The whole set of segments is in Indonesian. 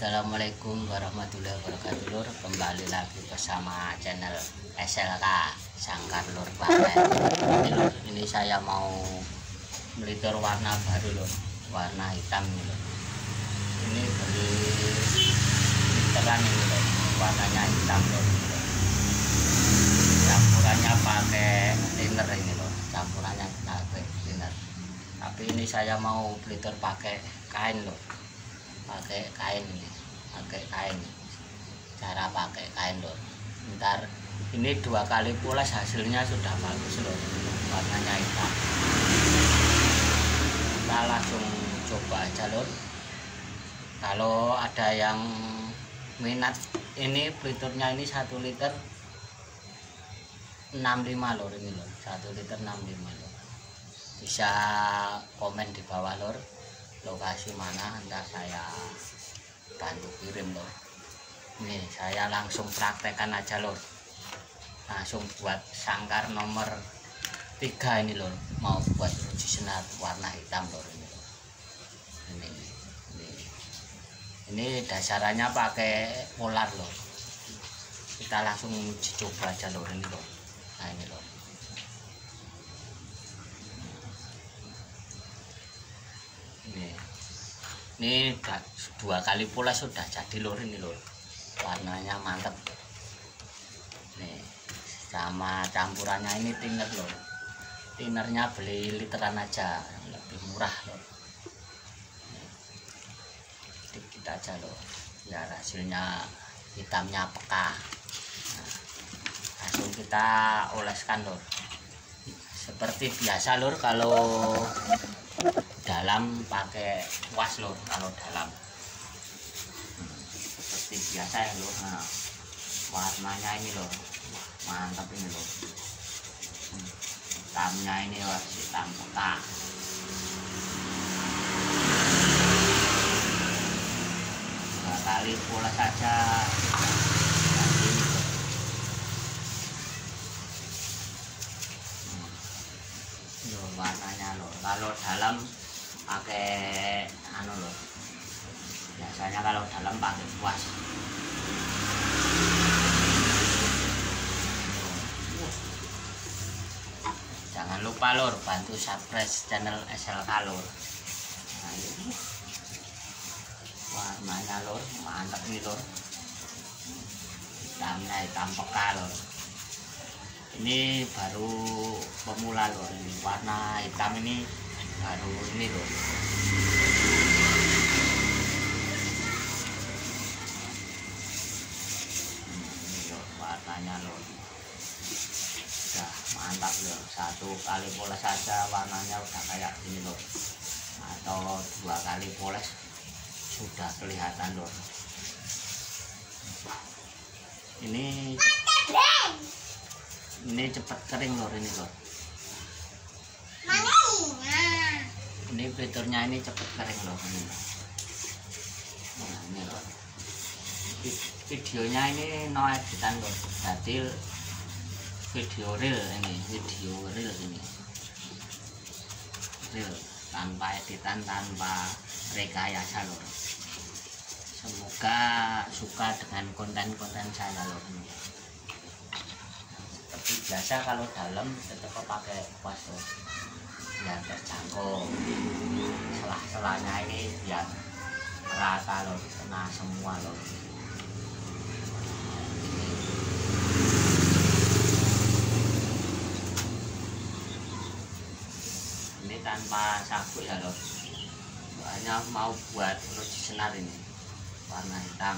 Assalamualaikum warahmatullahi wabarakatuh lur. Kembali lagi bersama channel SLK Sangkar Lur Klaten. Ini saya mau melitur warna baru lur, warna hitam ini lur. Ini beli literan ini lur, warnanya hitam lur. Campurannya pakai thinner ini lur, campurannya pakai thinner. Tapi ini saya mau melitur pakai kain lur. Pakai kain ini, cara pakai kain lor. Ntar ini 2 kali pulas hasilnya sudah bagus lor, warnanya hitam. Kita langsung coba aja lor. Kalau ada yang minat, ini peliturnya ini 1 liter 65 lor ini lor, 1 liter 65 lor. Bisa komen di bawah lor, lokasi mana hendak saya bantu kirim lor. Nih saya langsung praktekkan aja lor, langsung buat sangkar nomor 3 ini lor, mau buat uji senar warna hitam lor ini lor. Ini dasarannya pakai polar lor. Kita langsung uji coba aja lor ini lor. Nah ini lor. Ini 2 kali pulas sudah jadi lor ini lor, warnanya mantep nih. Sama campurannya ini thinner lor, thinnernya beli literan aja, lebih murah lor. Dikit aja lor biar hasilnya hitamnya peka. Nah, langsung kita oleskan lor seperti biasa lor. Kalau dalam pakai kuas lor, kalau dalam seperti biasa ya lor. Nah, warnanya ini lor, mantap ini lor. Hitamnya ini lor, hitam peka. Dua kali pola saja jadi ini lor. Warnanya lor, kalau dalam pakai anu loh, biasanya kalau dalam pakai kuas. Jangan lupa lor bantu subscribe channel SLK lor. Nah, ini warnanya lor mantap nih lor, hitamnya hitam peka lor. Ini baru pemula lor, ini warna hitam ini baru ini loh. Ini loh warnanya loh, udah mantap loh. 1 kali poles saja warnanya udah kayak gini loh, atau 2 kali poles sudah kelihatan loh. Ini cepat kering loh ini loh. Ini fiturnya ini cepet kering loh ini. Nah, ini loh. Videonya ini no editan loh, jadi video real ini, real tanpa editan, tanpa rekayasa loh. Semoga suka dengan konten-konten saya loh ini. Seperti biasa kalau dalam tetap pakai kuas loh, biar terjangkau. Selah-selahnya ini biar rata loh, kena semua loh. Ini tanpa sabuk ya loh, hanya mau buat uji senar ini warna hitam.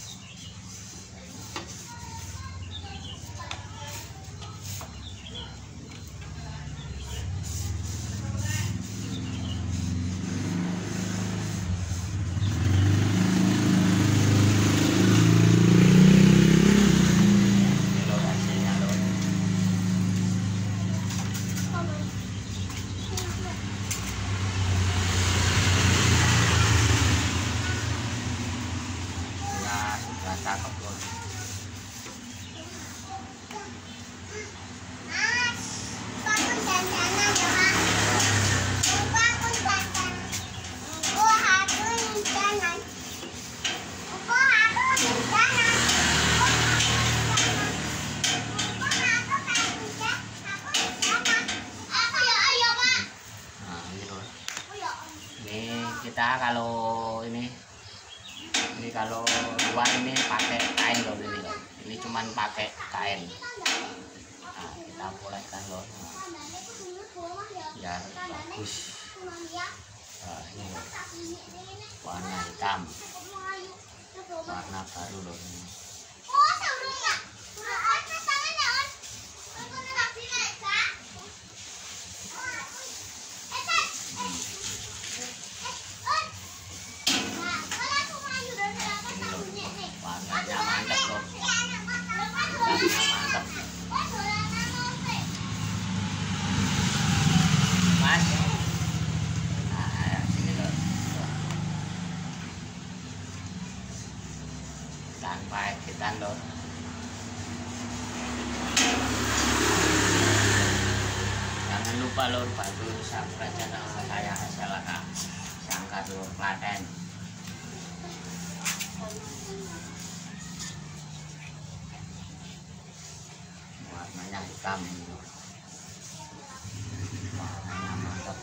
Cakep loh. kalau luar ini pakai kain loh ini loh. Ini cuman pakai kain. Nah, kita poleskan loh. Biar bagus. Nah, ini loh. Warna hitam. Warna baru loh ini. Warnanya mantap loh. Hitamnya mantap. Mas. Nah, sini loh. Tanpa editan loh. Jangan lupa lor, bantu subscribe channel saya SLK Sangkar Lur Klaten. Warnanya hitam ini lor. Warnanya mantap.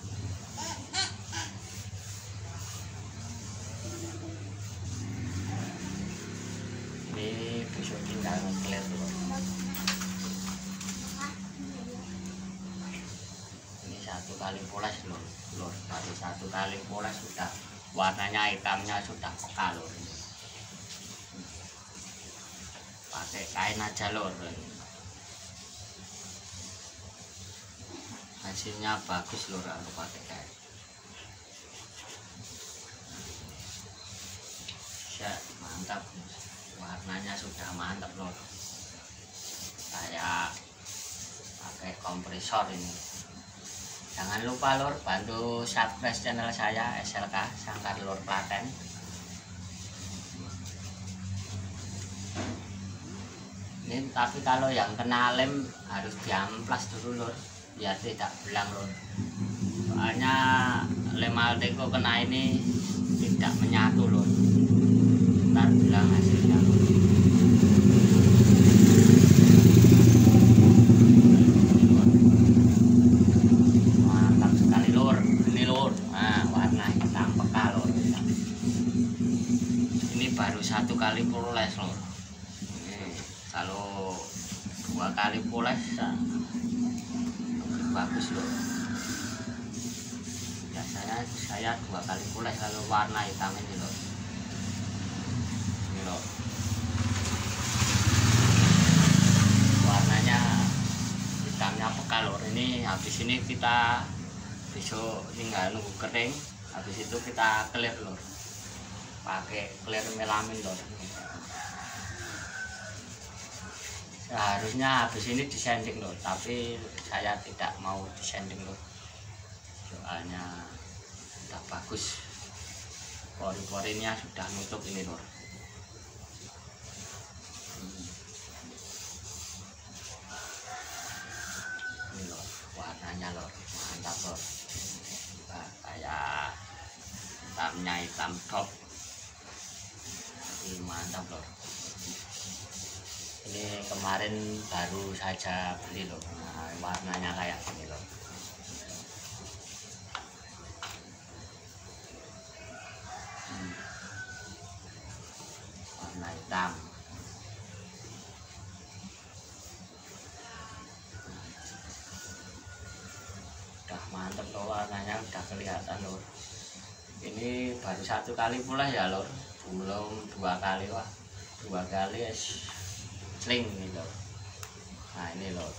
Ini besok tinggal clear lor. Satu kali poles lor, baru satu kali poles sudah warnanya hitamnya sudah peka lor. Pakai kain aja lor. Hasilnya bagus lor kalau pakai kain. Ya, mantap, warnanya sudah mantap lor. Saya pakai kompresor ini. Jangan lupa lor, bantu subscribe channel saya SLK Sangkar Lur Klaten. Ini tapi kalau yang kena lem harus diamplas dulu lor, biar tidak belang lor. Soalnya lem Alteco kena ini tidak menyatu lor, ntar belang hasilnya lor. Baru satu kali poles lor. Kalau dua kali poles bagus lor. Biasanya saya dua kali poles kalau warna hitam ini lor. Ini lor. Warnanya hitamnya peka lor. Ini habis ini kita besok tinggal nunggu kering. Habis itu kita clear lor. Pakai clear melamin lor. Seharusnya habis ini disanding lor, tapi saya tidak mau disanding lor. Soalnya sudah bagus, pori-porinya sudah nutup ini lor. Ini lor, warnanya lor, mantap lor. Nah, kayak hitamnya hitam top. Mantap lor. Ini kemarin baru saja beli lor. Nah, warnanya kayak gini lor. Warna hitam. Udah mantap lor, warnanya udah kelihatan lor. Ini baru satu kali pula ya lor. Belum dua kali wah, dua kali sling nih lor. Nah ini lor.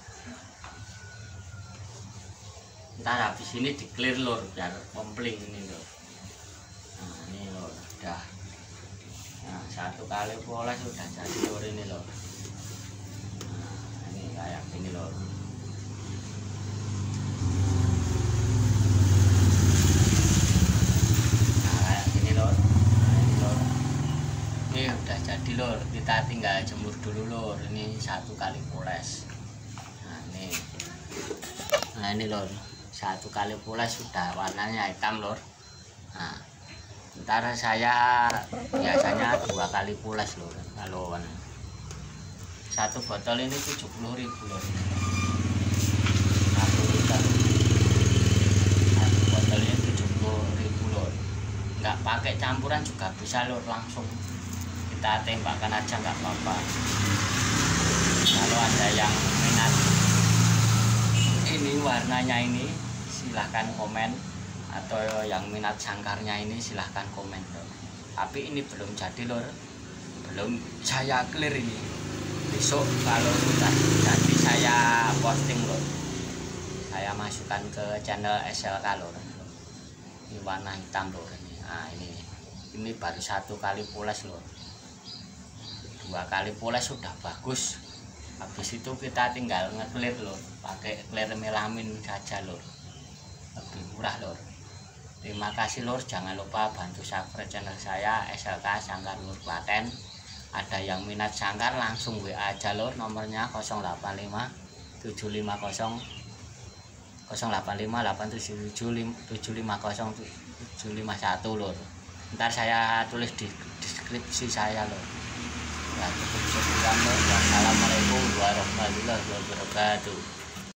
Ntar habis ini di clear lor biar kompling ini lor. Nah ini lor udah. Nah satu kali poles sudah jadi lor ini lor. Nah ini kayak gini lor. Udah jadi lor, kita tinggal jemur dulu lor. Ini satu kali poles. Nah ini lor, satu kali poles sudah warnanya hitam lor. Nah ntar saya biasanya dua kali poles lor. Kalau satu botol ini 70.000 lor. Satu liter. Satu botol ini 70.000 lor. Nggak pakai pakai campuran juga bisa lur, langsung kita tembakkan aja nggak apa-apa. Kalau ada yang minat ini warnanya ini silahkan komen, atau yang minat sangkarnya ini silahkan komen lur. Tapi ini belum jadi lur, belum saya clear ini. Besok kalau sudah jadi saya posting lur, saya masukkan ke channel SLK lur. Ini warna hitam lur ini. Nah ini baru 1 kali poles lur, 2 kali poles sudah bagus. Habis itu kita tinggal nge-clear lur, pakai clear melamin saja lur, lebih murah lur. Terima kasih lur, jangan lupa bantu subscribe channel saya SLK Sangkar Lur Klaten. Ada yang minat sangkar langsung WA aja lur, nomornya 085 750 751 lur. Ntar saya tulis di deskripsi saya lur. Ya, cukup sekian lur. Wassalamualaikum warahmatullahi wabarakatuh.